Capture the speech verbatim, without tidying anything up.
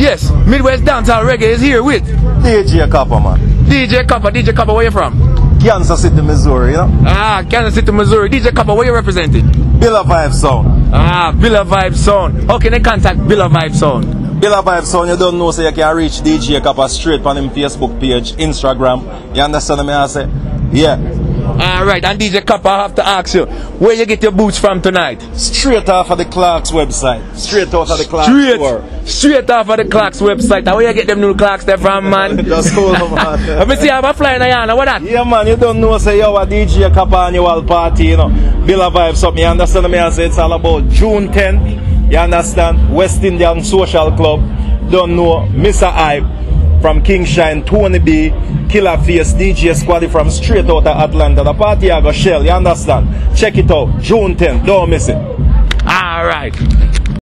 Yes, Midwest Dancehall Reggae is here with D J Copper, man. D J Copper. D J Copper, where you from? Kansas City, Missouri, you know? Ah, Kansas City, Missouri. D J Copper, where you representing? Billa Vibe Sound. Ah, Billa Vibe Sound. How can they contact Billa Vibe Sound? Billa Vibe Sound, you don't know, so you can reach D J Copper straight on him Facebook page, Instagram. You understand what I say? Yeah. Alright, and D J Copper, I have to ask you, where you get your boots from tonight? Straight off of the Clark's website. Straight off of the Clark's Straight, store. straight off of the Clark's website. And where you get them new Clark's there from, man? Just hold on, man. Let me see, I have a flying Ayana, what that? Yeah, man, you don't know, say, yo, a D J Copper annual party, you know. Billa Vibe something, you understand what I say? It's all about June tenth, you understand? West Indian Social Club. Don't know, Mister Hype from King Shine, Tony B, Killer Face, D J Squaddy from straight out of Atlanta. The party I go shell, you understand? Check it out, June tenth, don't miss it. Alright.